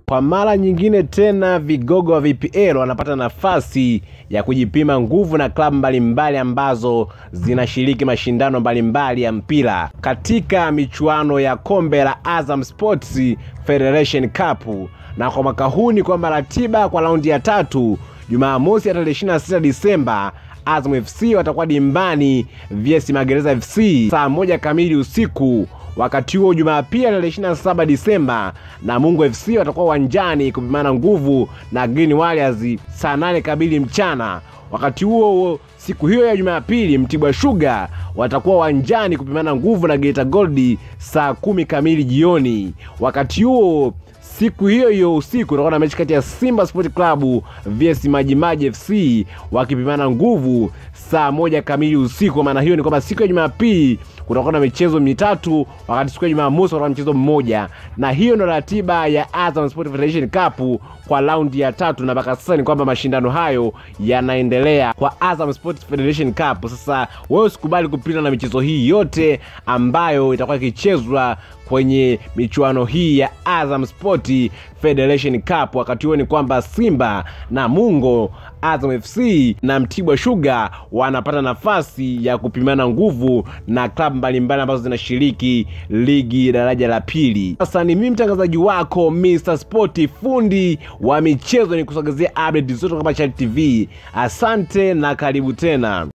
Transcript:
Kwa mara nyingine tena vigogo wa VPL wanapata nafasi ya kujipima nguvu na klabu mbalimbali ambazo zinashiriki mashindano mbalimbali ya mpira katika michuano ya kombe la Azam Sports Federation Cup. Na kwa mwaka huu ni kwamba ratiba kwa raundi ya 3 Jumamosi ya tarehe 26 Disemba, Azam FC watakuwa dimbani vs Magereza FC saa 1 kamili usiku. Wakati huo Jumapili tarehe 27 Disemba, Namungo FC watakuwa uwanjani kupimana nguvu na Green Warriors saa 8 kamili mchana. Wakati huo siku hiyo ya Jumapili, Mtibwa Sugar watakuwa uwanjani kupimana nguvu na Geita Gold saa 10 kamili jioni. Wakati huo siku hiyo usiku tutakuwa na mechi kati ya Simba Sport Club vs Majimaji FC wakipimana nguvu saa 1 kamili usiku. Maana hiyo ni kwamba siku ya Jumapili kutakuwa na michezo mitatu, wakati siku ya Jumamosi kutakuwa na mchezo mmoja. Na hiyo ndio ratiba ya Azam Sport Federation Cup kwa raundi ya 3, na mpaka sasa ni kwamba mashindano hayo yanaendelea kwa Azam Sport Federation Cup. Sasa wewe usikubali kupita na michezo hii yote ambayo itakuwa ikichezwa kwenye michuano hii ya Azam Sport Federation Cup. Wakati huo ni kwamba Simba, Namungo, Azam FC na Mtibwa Sugar wanapata nafasi ya kupimana nguvu na klabu mbalimbali ambazo zinashiriki ligi daraja la pili. Sasa ni mimi mtangazaji wako Mr. Sport, fundi wa michezo, ni kusogezea update zote kama Chat TV. Asante na karibu tena.